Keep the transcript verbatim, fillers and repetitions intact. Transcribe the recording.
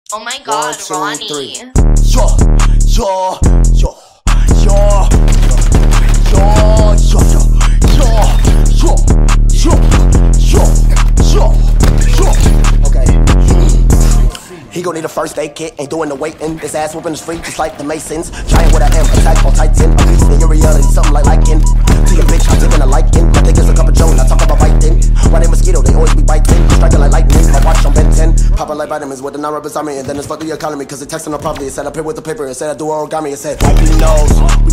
Oh my god, One, two, Ronnie. three. Yo, yo, yo, yo, yo, yo, yo, yo, yo, yo, yo, yo. Okay. He gon' need a first aid kit, ain't doing the waiting. This ass whooping is free, just like the Masons. Giant with a M, attack on Titan. A piece of your reality, something like liking. To your bitch, I'm taking a liking. My dick is a cup of Jones, I talk about biting. Why they mosquito, they always be biting. Striking like lightning, my watch on Ben ten. Popping like vitamins with the non beside me. And then it's fuck the economy, cause it texting on property. It said up here with the paper, it said I do origami. It said, wipe your nose,